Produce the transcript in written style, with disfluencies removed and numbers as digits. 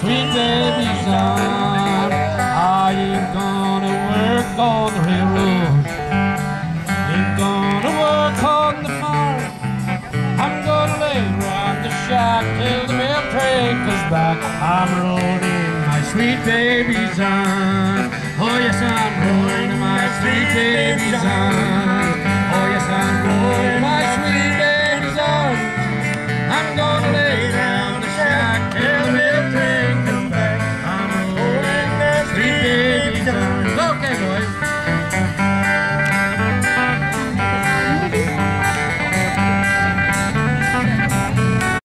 sweet baby son. I ain't gonna work on the railroad, ain't gonna work on the farm. I'm gonna lay around the shack till the mail train comes back. I'm rolling my sweet baby son. Oh yes, I'm rolling my sweet baby son.